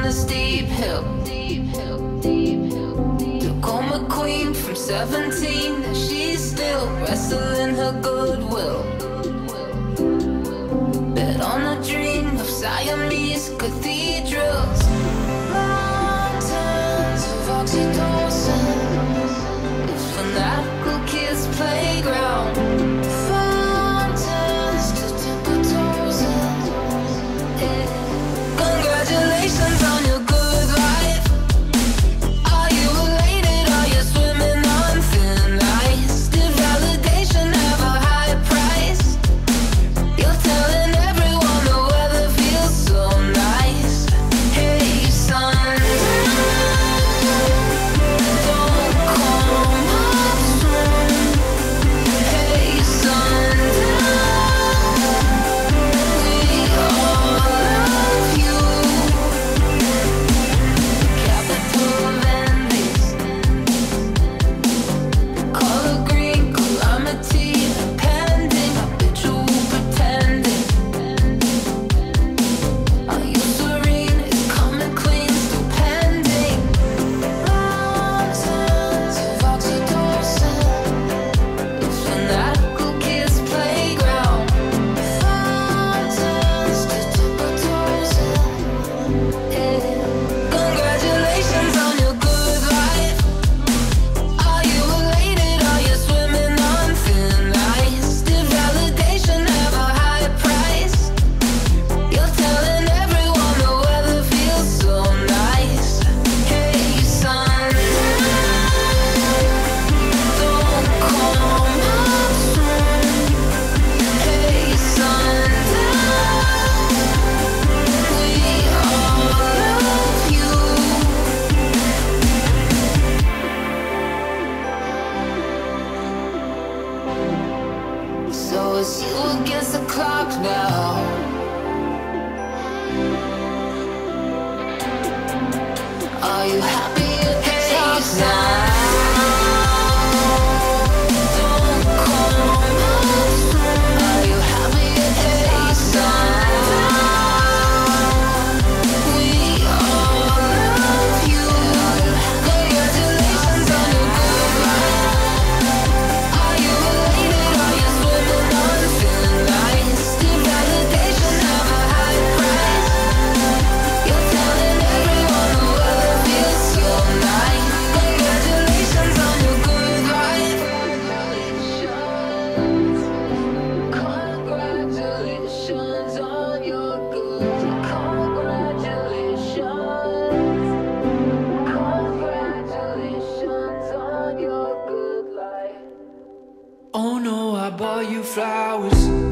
this deep hill. Tacoma queen from 17, and she's still wrestling her goodwill. Bet on a dream of Siamese cathedrals, mountains of oxytocin, a fanatical kiss playground, fountains to dip our toes in. Yeah. Congratulations on your good life. Are you elated? Are you swimming on thin ice? Did validation have a high price? You're telling everyone the weather feels so nice. Hey son, don't come up soon. Hey son, we all love you. Capital of envies, color green, calamity impending, habitual pretending. Are you serene? Is coming clean still pending? Mountains of oxytocin, fanatical kiss playground, fountains to dip our toes in. Yeah. Congratulations on your good life. Are you elated? Are you swimming on thin ice? Did validation have a high price? You're telling everyone the weather feels so nice. Hey son, don't come up soon. Hey son, we all love you. So it's you against the clock now. Are you happy at the top now? Don't come up soon. Are you happy at the top now? We all love you. Congratulations on your good life. Are you elated? Are you swimming on thin ice? Did validation have a high price? You're telling everyone the weather feels so nice. Congratulations on your good life. Congratulations on your good. Congratulations on your good life. Oh no, I bought you flowers